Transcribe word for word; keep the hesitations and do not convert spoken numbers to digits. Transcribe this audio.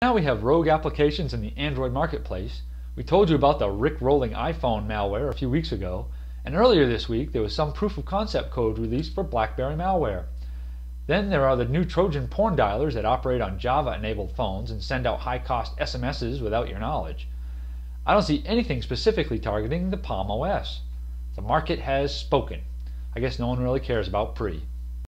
Now we have rogue applications in the Android marketplace. We told you about the Rick-rolling iPhone malware a few weeks ago, and earlier this week there was some proof of concept code released for Blackberry malware. Then there are the new Trojan porn dialers that operate on Java-enabled phones and send out high-cost S M Ss without your knowledge. I don't see anything specifically targeting the Palm O S. The market has spoken. I guess no one really cares about Pre.